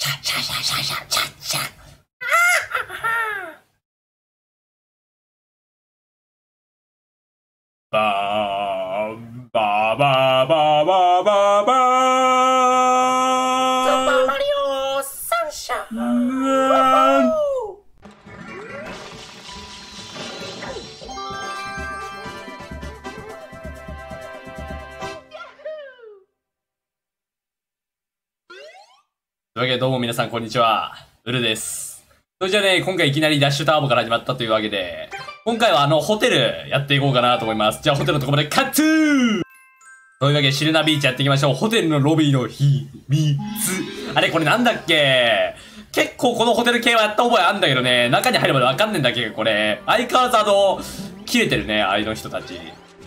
チャチャチャチャチャチャチャ。バーバーバーバーバーバーバー。スーパーマリオサンシャイン。というわけでどうも皆さんこんにちは。ウルです。それじゃあね、今回いきなりダッシュターボから始まったというわけで、今回はホテルやっていこうかなと思います。じゃあホテルのところまでカッツーというわけでシルナビーチやっていきましょう。ホテルのロビーの秘密。あれこれなんだっけ？結構このホテル系はやった覚えあんだけどね、中に入るまでわかんねえんだっけこれ。相変わらず切れてるね、あの人たち。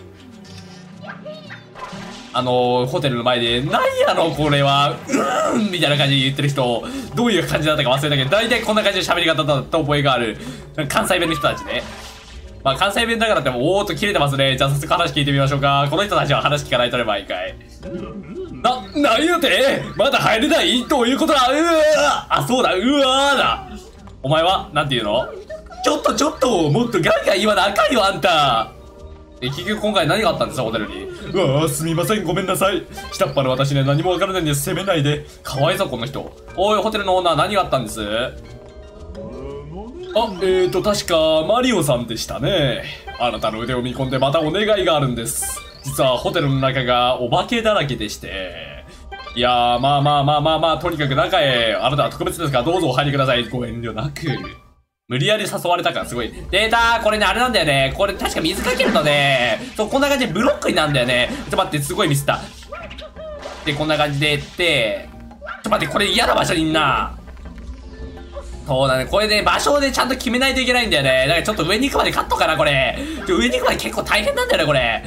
ホテルの前で、なんやろこれは、みたいな感じで言ってる人、どういう感じだったか忘れたけど、大体こんな感じで喋り方だった覚えがある。関西弁の人たちね。まあ関西弁だからっても、おーっと切れてますね。じゃあ早速話聞いてみましょうか。この人たちは話聞かないとね、毎回。なんやってまだ入れないどういうことだあ、そうだ、だ。お前はなんて言うのちょっと、もっとガンガン言わなあかんよ、あんた。結局今回何があったんですかホテルに。うわぁ、すみません、ごめんなさい。下っ端の私ね、何もわからないんで責めないで。かわいそう、この人。おい、ホテルのオーナー、何があったんです？確か、マリオさんでしたね。あなたの腕を見込んでまたお願いがあるんです。実はホテルの中がお化けだらけでして。いやー、まあ、とにかく中へ、あなたは特別ですから、どうぞお入りください。ご遠慮なく。無理やり誘われたからすごい。データこれね、あれなんだよね。これ確か水かけるとね、そう、こんな感じでブロックになるんだよね。ちょっと待って、すごいミスった。で、こんな感じでやって、ちょっと待って、これ嫌な場所にいんな。そうだね、これね、場所でちゃんと決めないといけないんだよね。だからちょっと上に行くまでカットかな、これ。上に行くまで結構大変なんだよね、これ。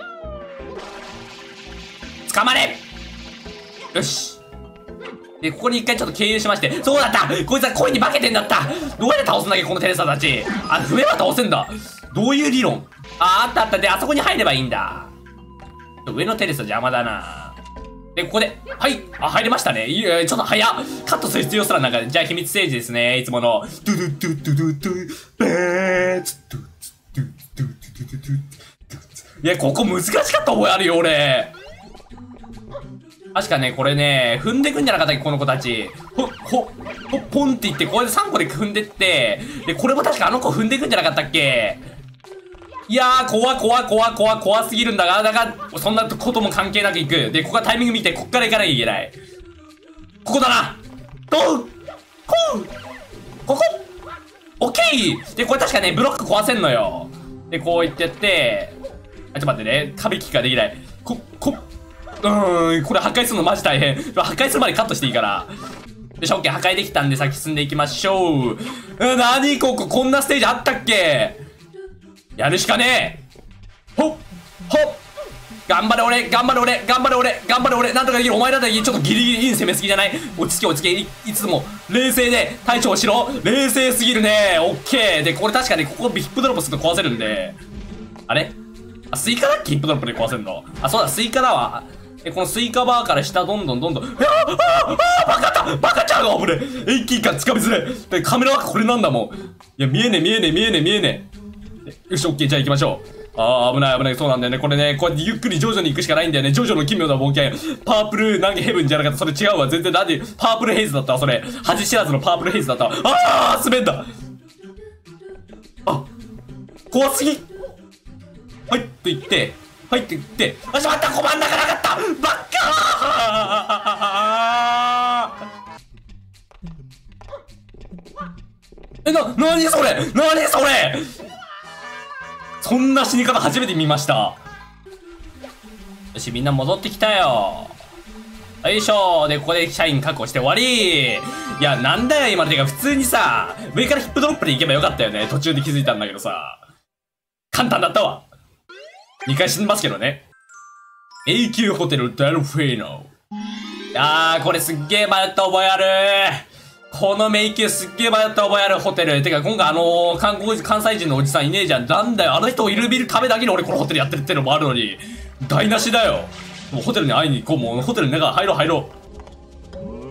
捕まれ！よし。で、ここに一回ちょっと経由しまして。そうだった！こいつは恋に化けてんだった！どうやって倒すんだっけ、このテレサたち。あ、踏めば倒せんだ。どういう理論？あった。で、あそこに入ればいいんだ。上のテレサ邪魔だな。で、ここで、はい。あ、入れましたね。いや、ちょっと早っ。カットする必要すらなんか、じゃあ秘密ステージですね。いつもの。ドゥドゥドゥドゥドゥドゥ、ベーツ、ドゥドゥドゥドゥドゥドゥドゥ。いや、ここ難しかった覚えあるよ、俺。確かね、これね、踏んでくんじゃなかったっけ、この子たち。ポンって言って、これで3個で踏んでって、で、これも確かあの子踏んでくんじゃなかったっけ。いやー、怖すぎるんだが、だから、そんなことも関係なく行く。で、ここはタイミング見て、こっから行かなきゃいけない。ここだなここオッケーで、これ確かね、ブロック壊せんのよ。で、こう言ってやって、あ、ちょっと待ってね、壁キックができない。これ破壊するのマジ大変。破壊するまでカットしていいから。よし、オッケー、破壊できたんで先進んでいきましょう。何こんなステージあったっけ。やるしかねえ。ほっ頑張れ俺なんとかできる。お前だったらちょっとギリギリいい攻めすぎじゃない？落ち着けいつも冷静で対処しろ。冷静すぎるね。オッケーで、これ確かにここヒップドロップすると壊せるんで。あれあ、スイカだっけヒップドロップで壊せるの。あ、そうだ、スイカだわ。このスイカバーから下どんどんバカちゃうが危ねえ。遠近感つかみづれ。で、カメラはこれなんだもん。いや、見えねえ。よし、オッケー、じゃあ行きましょう。あー、危ない。そうなんだよね。これね、こうやってゆっくり徐々に行くしかないんだよね。ジョジョの奇妙な冒険。パープルヘブンじゃなかった。それ違うわ。全然なんで、パープルヘイズだったわ、それ。恥知らずのパープルヘイズだったわ。あー、滑んだ。あ、怖すぎ。はいって言って、あ、しまった、困んなかなかった、ばっかー。なにそれそんな死に方初めて見ました。よし、みんな戻ってきたよ。よいしょ。で、ここで社員確保して終わり。いや、なんだよ、今のてか、普通にさ、上からヒップドロップで行けばよかったよね。途中で気づいたんだけどさ。簡単だったわ。2回死んでますけどね。永久ホテルデルフィーノ。いやー、これすっげー迷った覚えある。この迷宮すっげー迷った覚えあるホテル。てか、今回関西人のおじさんいねえじゃん。なんだよ、あの人をいるビルためだけに俺このホテルやってるってのもあるのに。台無しだよ。もうホテルに会いに行こう。もうホテルの中入ろう。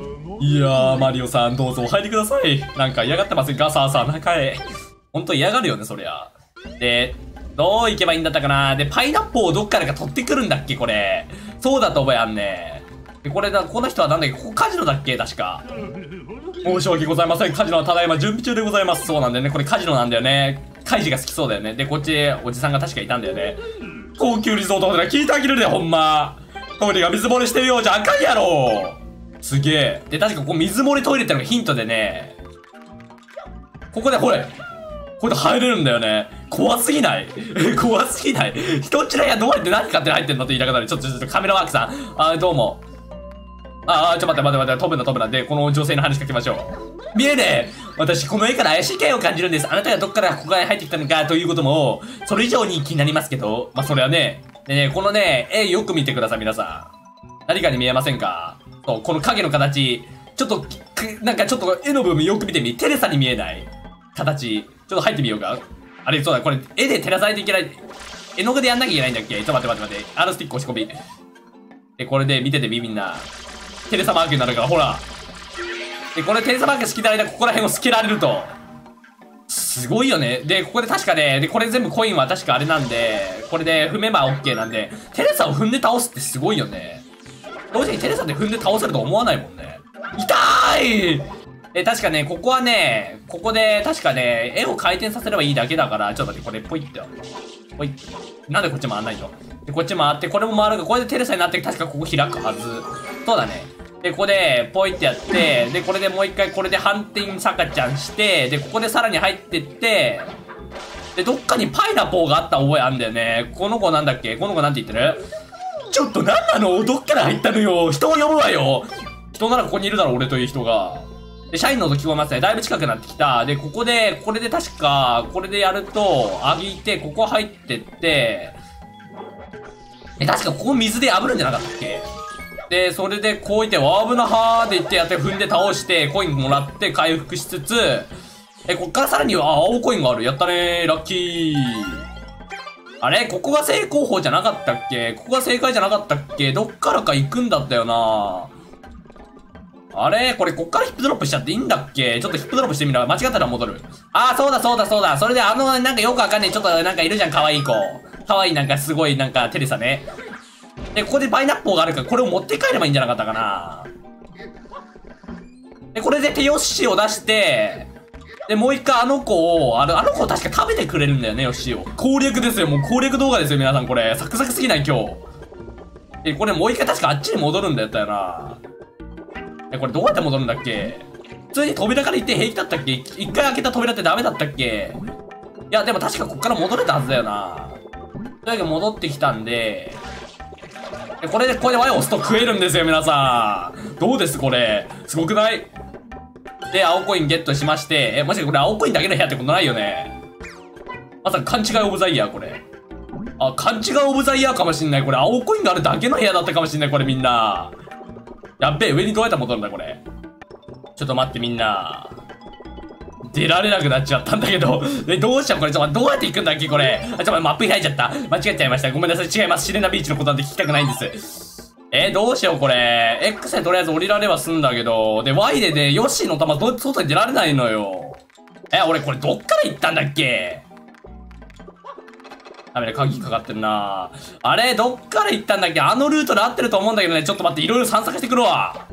いやー、マリオさん、どうぞお入りください。なんか嫌がってませんか、さあさあ、中へ。ほんと嫌がるよね、そりゃ。で、どう行けばいいんだったかな。で、パイナップルをどっからか取ってくるんだっけ、これ。そうだと覚えあんね。で、この人はなんだっけ、ここカジノだっけ、確か。申し訳ございません。カジノはただいま準備中でございます。そうなんだよね。これカジノなんだよね。カイジが好きそうだよね。で、こっち、おじさんが確かいたんだよね。高級リゾートホテル聞いてあげるで、ほんま。トイレが水漏れしてるようじゃあかんやろ。すげえ。で、確かここ水漏れトイレってのがヒントでね。ここで、ほれ。これで入れるんだよね。怖すぎない怖すぎない。人んちの部屋どうやって何勝手に入ってんのって言いた方で、ちょっとカメラワークさん。どうも。ちょっと待って、飛ぶな。で、この女性の話しかけましょう。見えねえ。私、この絵から怪しい気配を感じるんです。あなたがどっからここへ入ってきたのかということも、それ以上に気になりますけど、まあ、それはね。でね、このね、絵よく見てください、皆さん。何かに見えませんか？そう、この影の形。ちょっと、なんかちょっと絵の部分よく見てみ。テレサに見えない形。ちょっと入ってみようか。あれ、そうだ、これ、絵で照らさないといけない。絵の具でやんなきゃいけないんだっけ？ちょっと待って。スティック押し込み。で、これで見ててみ、みんな。テレサマークになるから、ほら。で、これテレサマーク好きな間、ここら辺を透けられると。すごいよね。で、ここで確かね、で、これ全部コインは確かあれなんで、これで踏めば OK なんで、テレサを踏んで倒すってすごいよね。同時にテレサで踏んで倒せると思わないもんね。痛い！確かね、ここはね、ここで確かね、絵を回転させればいいだけだから、ちょっと待って、これポイって。ポイ。なんでこっち回んないと。で、こっち回って、これも回るが、これでテレサになって、確かここ開くはず。そうだね。で、ここで、ポイってやって、で、これでもう一回、これで反転サカちゃんして、で、ここでさらに入ってって、で、どっかにパイナポーがあった覚えあんだよね。この子なんだっけ？この子なんて言ってる？ちょっとなんなの？どっから入ったのよ？人を呼ぶわよ！人ならここにいるだろ、俺という人が。で、社員の音聞こえますね。だいぶ近くなってきた。で、ここで、これで確か、これでやると、上げて、ここ入ってって、確かここ水で破るんじゃなかったっけ？で、それでこういって、わーぶなはーで言ってやって踏んで倒して、コインもらって回復しつつ、こっからさらには、青コインがある。やったねー、ラッキー。あれここが成功法じゃなかったっけ？ここが正解じゃなかったっけ？どっからか行くんだったよな。あれこれこっからヒップドロップしちゃっていいんだっけ？ちょっとヒップドロップしてみろ。間違ったら戻る。そうだ。それでなんかよくわかんない。ちょっとなんかいるじゃん、可愛い子。可愛いなんかすごいなんかテレサね。で、ここでパイナップルがあるから、これを持って帰ればいいんじゃなかったかな。で、これで手ヨッシーを出して、で、もう一回あの子を確か食べてくれるんだよね、ヨッシーを。攻略ですよ、もう攻略動画ですよ、皆さんこれ。サクサクすぎない今日。で、これもう一回確かあっちに戻るんだったよな。これどうやって戻るんだっけ？普通に扉から行って平気だったっけ？一回開けた扉ってダメだったっけ？いや、でも確かこっから戻れたはずだよな。というわけで戻ってきたんで、これで Y を押すと食えるんですよ、皆さん。どうですこれ。すごくない？で、青コインゲットしまして、もしかしてこれ青コインだけの部屋ってことないよね。まさか勘違いオブザイヤー、これ。勘違いオブザイヤーかもしんない。これ、青コインがあるだけの部屋だったかもしんない、これみんな。やっべえ、上にどうやって戻るんだ、これ。ちょっと待って、みんな。出られなくなっちゃったんだけど。どうしよう、これ。どうやって行くんだっけ、これ。マップ開いちゃった。間違っちゃいました。ごめんなさい、違います。シレナビーチのことなんて聞きたくないんです。どうしよう、これ。X でとりあえず降りられはすんだけど。で、Y でね、ヨッシーの玉、外に出られないのよ。俺、これどっから行ったんだっけ？ダメだ、鍵かかってるな。あれ、どっから行ったんだっけ？あのルートで合ってると思うんだけどね。ちょっと待って、いろいろ散策してくるわ。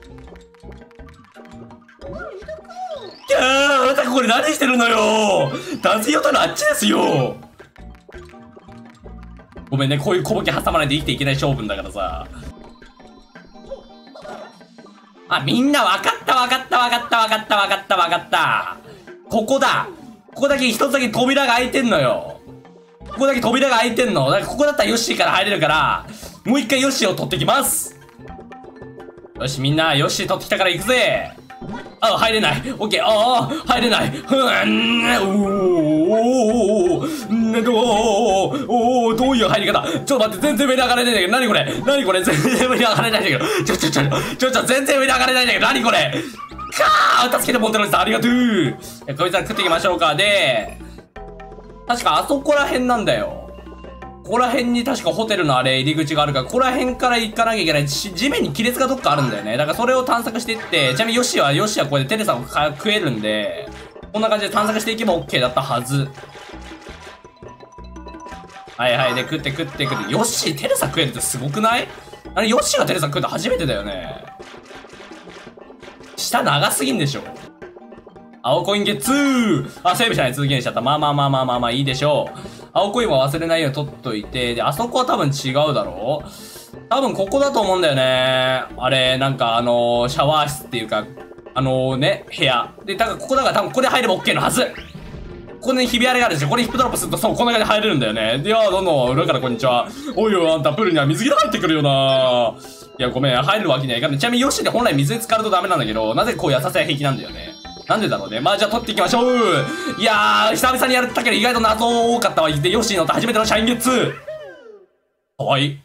あなたこれ何してるのよ。男性用とのあっちですよ。ごめんね、こういう小ボケ挟まないで生きていけない性分だからさ。みんな分かった。ここだ。ここだけ一つだけ扉が開いてんのよ。ここだけ扉が開いてんの。だからここだったらヨッシーから入れるから、もう一回ヨッシーを取ってきます。よし、みんな、ヨッシー取ってきたから行くぜ。入れない。オッケー。入れない。どういう入り方？ちょっと待って、全然上に上がれないんだけど、何これ全然上に上がれないんだけど、全然上に上がれないんだけど、何これ？助けてモンテロジさん、ありがとう。こいつら食っていきましょうか。で、確かあそこら辺なんだよ。 ここら辺に確かホテルのあれ入り口があるから、ここら辺から行かなきゃいけないし、地面に亀裂がどっかあるんだよね。だからそれを探索していって、ちなみにヨッシーはこれでテレサを食えるんで、こんな感じで探索していけば OK だったはず。はいはい。で、食って。ヨッシーテレサ食えるってすごくない？あれ、ヨッシーがテレサ食うの初めてだよね。下長すぎんでしょ。青コインゲッツー。あ、セーブしない続きにしちゃった。まあ、いいでしょう。青コインは忘れないように取っといて、で、あそこは多分違うだろう？多分ここだと思うんだよね。あれ、なんかシャワー室っていうか、部屋。で、だからここだから多分ここで入れば OK のはず。ここにひび割れがあるでしょ。これヒップドロップすると、そう、こんな感じで入れるんだよね。で、どんどん裏からこんにちは。おいおい、あんたプールには水着入ってくるよな。いや、ごめん、入るわけにはいかない。ちなみにヨッシーって本来水に浸かるとダメなんだけど、なぜこう優しさや平気なんだよね。なんでだろうね。まあ、じゃあ取っていきましょう。いやー、久々にやったけど意外と謎多かったわ。で、ヨッシーの初めてのシャインゲッツ。かわいい。い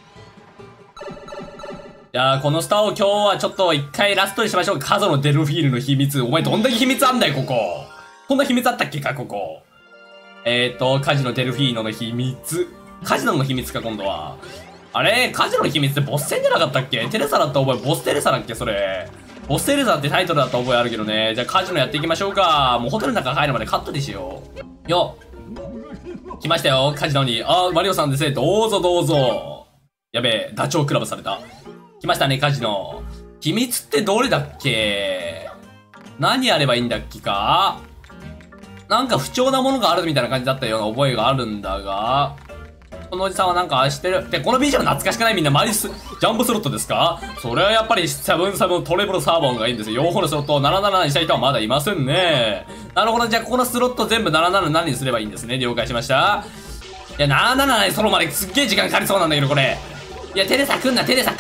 やー、このスターを今日はちょっと一回ラストにしましょう。カゾのデルフィールの秘密。お前どんだけ秘密あんだよ、ここ。こんな秘密あったっけか、ここ。カジノデルフィーノの秘密。カジノの秘密か、今度は。あれカジノの秘密ってボス戦じゃなかったっけ？テレサだった覚え、ボステレサだっけそれ。ボステレサってタイトルだった覚えあるけどね。じゃあカジノやっていきましょうか。もうホテルの中入るまでカットにしよう。よっ。来ましたよ、カジノに。あ、マリオさんですね。どうぞどうぞ。やべえ、ダチョウクラブされた。来ましたね、カジノ。秘密ってどれだっけ？何やればいいんだっけか？なんか不調なものがあるみたいな感じだったような覚えがあるんだが、このおじさんはなんか愛してる。で、この BGM 懐かしくない？みんなマリス、ジャンボスロットですか？それはやっぱりセブントレブルサーボンがいいんですよ。両方のスロットを77にした人はまだいませんね。なるほど。じゃあここのスロット全部77何にすればいいんですね。了解しました。いや、77にソロまですっげえ時間かかりそうなんだけど、これ。いや、テレサテン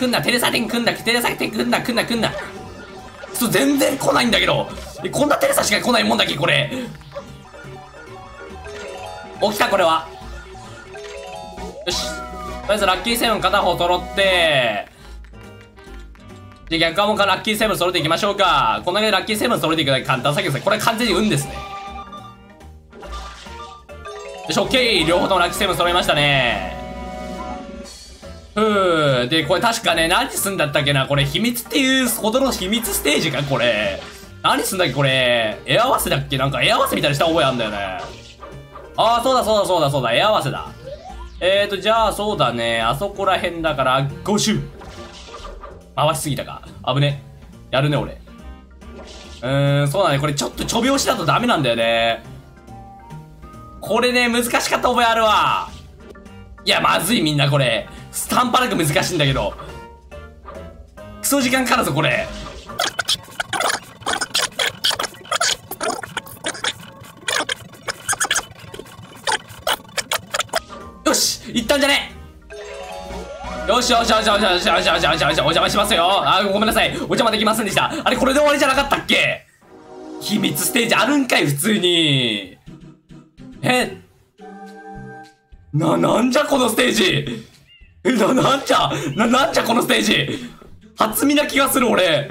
全然来ないんだけど。こんなテレサしか来ないもんだっけ、これ。起きた、これは。よし。とりあえずラッキーセブン片方揃って、で、逆側もラッキーセブン揃っていきましょうか。こんだけラッキーセブン揃えていくだけ簡単作業ですね。これ完全に運ですね。よし、オッケー。両方ともラッキーセブン揃いましたね。で、これ確かね、何すんだったっけな。これ秘密っていうほどの秘密ステージか、これ。何すんだっけ、これ。絵合わせだっけ？なんか絵合わせみたいにした覚えあんだよね。ああ、そうだ、絵合わせだ。じゃあ、そうだね。あそこら辺だから、5周。回しすぎたか。危ね。やるね、俺。そうだね。これちょっとちょび押しだとダメなんだよね。これね、難しかった覚えあるわ。いや、まずい、みんなこれ。半端なく難しいんだけど。クソ時間かかるぞ、これ。よし、いったんじゃね。よし、お邪魔しますよ。あ、ごめんなさい。お邪魔できませんでした。あれ、これで終わりじゃなかったっけ？秘密ステージあるんかい、普通に。なんじゃこのステージ。なんじゃこのステージ。初見な気がする、俺。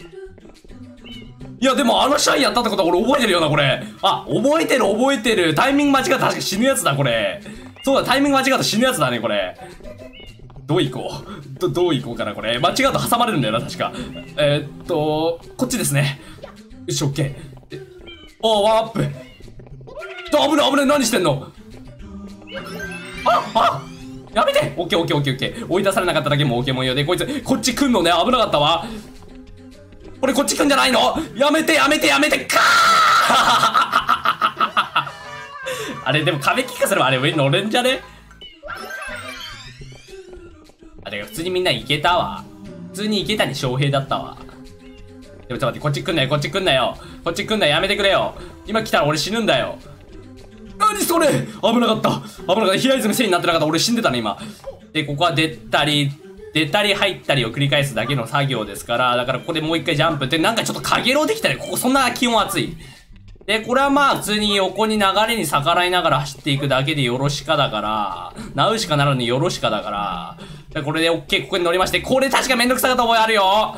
いや、でもシャイやったってことは俺覚えてるよな、これ。あ、覚えてる。タイミング間違ったら確か死ぬやつだ、これ。そうだ、タイミング間違うと死ぬやつだね、これ。どう行こうかな、これ。間違うと挟まれるんだよな、確か。こっちですね。よし、オッケー。ワープ。危ない、何してんの？やめて！オッケー。追い出されなかっただけもオッケーもんよ。で、こいつ、こっち来んのね、危なかったわ。俺、こっち来んじゃないの？やめて、かーあれ、でも壁キックすればあれ上に乗れんじゃね？あれ、普通にみんな行けたわ。普通に池谷翔平だったわ。でもちょっと待って、こっち来んなよ。やめてくれよ。今来たら俺死ぬんだよ。何それ！危なかった。平泉せいになってなかった。俺死んでたね、今。で、ここは出たり入ったりを繰り返すだけの作業ですから、だからここでもう一回ジャンプって、なんかちょっと影ロできたね。ここそんな気温暑い。で、これはまあ普通に横に流れに逆らいながら走っていくだけでよろしかだから、ナウシカならぬよろしかだから、でこれで OK、ここに乗りまして、これ確かめんどくさかった覚えあるよ。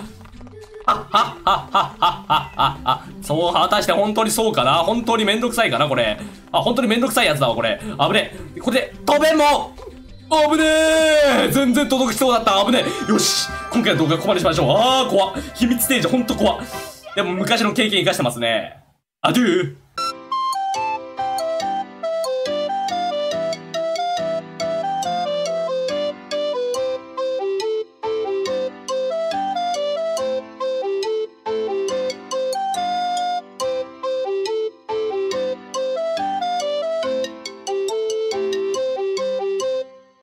そう、果たして本当にそうかな？本当にめんどくさいかな、これ。本当にめんどくさいやつだわ、これ。危ね。これで、飛べも危ねえ、全然届きそうだった。危ねえ。よし、今回の動画はここまでしましょう。怖っ。秘密ステージほんと怖っ。でも昔の経験生かしてますね。アドゥー。